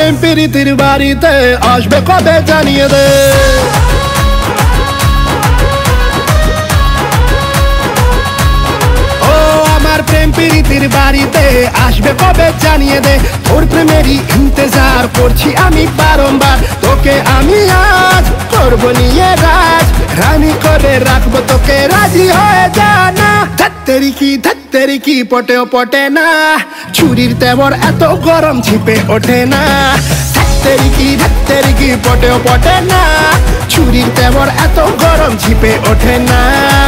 প্রেম প্রীতির বাড়িতে আসবে কবে জানিয়ে দে। ও আমার প্রেম প্রীতির বাড়িতে আসবে কবে জানিয়ে দে। তোর প্রেমেরই ইন্তজার করছি আমি বারংবার। তোকে আমি আজ করব নিয়ে রাজ, রানী করে রাখবো তোকে, রাজি হয়ে যা না। ধাত্তেরি কি পটেও পটে না, ছুরির তেবর এত গরম ছিপে ওঠে না। ধাত্তেরি কি পটেও পটে না, ছুরির তেবর এত গরম ছিপে ওঠে না।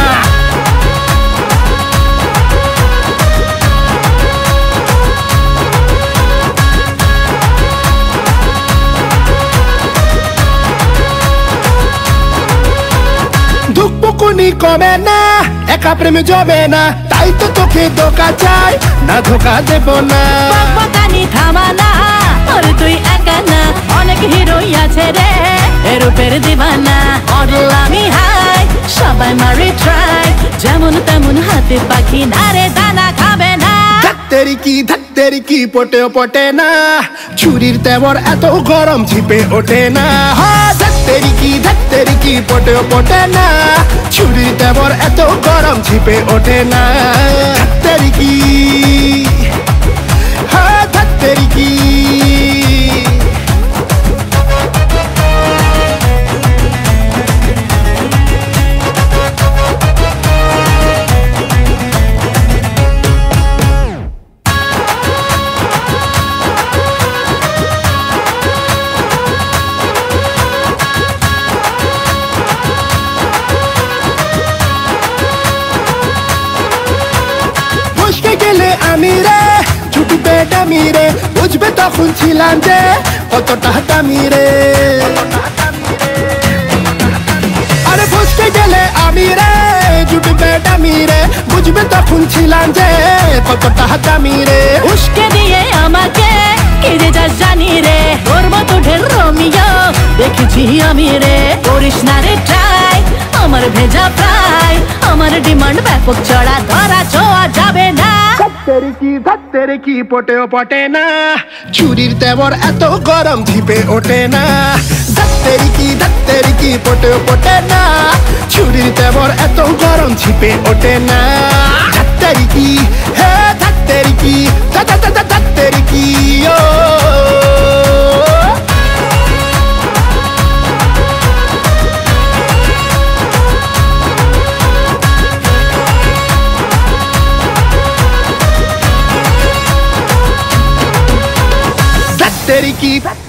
ধুকপুকুনি কমে না, একা প্রেমে জমে না, তাই তো তোকে ধোকা চাই, না ধোকা দেব না। বকবকানি থামা না, আর তুই একা না, অনেক হিরোই আছে রে এরূপের দিবানা। অডলামি হাই সবাই মারি ট্রাই, যেমন তেমন হাতে পাখি না রে, দানা খাবে না। ধাত্তেরি কি পটেও পটে না, ছুরির তেবর এত গরম ছিপে ওঠে না। ধাত্তেরি কি পটেও পটে না, ছুরির তেবর এত গরম ছিপে ওঠে না। ধাত্তেরি কি, হ্যাঁ ধাত্তেরি কি। গেলে আমি রে ছুটবে ডামি রে, বুঝবে তখন ছিলাম যে কতটা দামি রে। আরে বুঝতে গেলে আমি রে ছুটবে ডামি রে, বুঝবে তখন ছিলাম যে কতটা দামি রে। উস্কে দিয়ে আমাকে কেড়ে যা জানি রে, তোর মতো ঢের রোমিও দেখেছি আমি রে। করিস না রে ট্রাই আমার ভেজা প্রায়, আমার ডিমান্ড ব্যাপক চড়া, ধরা ছোঁয়া যাবে না। ধাত্তেরি কি পটেও পটে না, ছুরির তেবর এত গরম ছিপে ওঠে না। ধাত্তেরি কি পটেও পটে না, ছুরির তেবর এত গরম ছিপে ওঠে না। ধাত্তেরি কি, হ্যাঁ ধাত্তেরি কি, ধাত্তেরি কি ও। ধাত্তেরি কি।